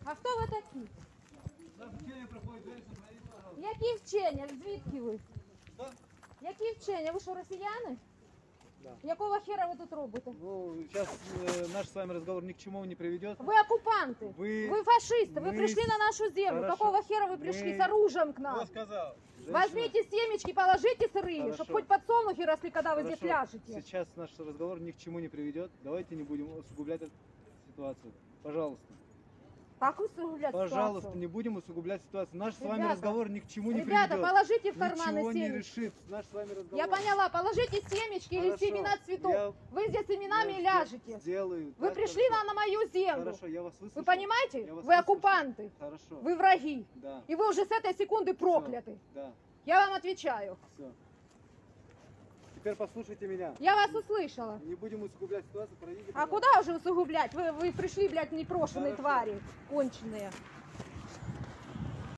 А хто ви такі? Наше вчення проходить, женщина, пройдите, пожалуйста. Які вчення? Звідки ви? Что? Які вчення? Ви що, росіяни? Да. Якого хера ви тут робите? Ну, сейчас наш с вами разговор ни к чему не приведет. Вы оккупанты, Вы- вы фашисты, вы мы- пришли на нашу землю. Хорошо. Какого хера вы пришли Мы- с оружием к Кто нам? сказал? Женщина, Возьмите семечки, положите сырые, Хорошо. чтобы хоть подсолнухи росли, когда вы здесь хорошо. ляжете. Сейчас наш разговор ни к чему не приведет. Давайте не будем усугублять эту ситуацию. Пожалуйста. Как усугублять Пожалуйста, ситуацию? не будем усугублять ситуацию. Наш с вами Ребята, разговор ни к чему не Ребята, приведет. положите в карманы Ничего не семечки. решит. Наш с вами разговор. Я поняла, положите семечки или Хорошо. семена цветов. Я- Вы здесь семенами Я ляжете. Сделаю. Вы Да, пришли хорошо. на мою землю. Хорошо, я вас выслушал. Вы понимаете? Я вас Вы выслушал. оккупанты, Хорошо. вы враги. Да. И вы уже с этой секунды прокляты. Да. Я вам отвечаю. Все. Теперь послушайте меня. Я вас услышала. Не будем усугублять ситуацию, пройдите. А пожалуйста. куда уже усугублять? Вы пришли, блядь, непрошенные Хорошо. твари, конченые.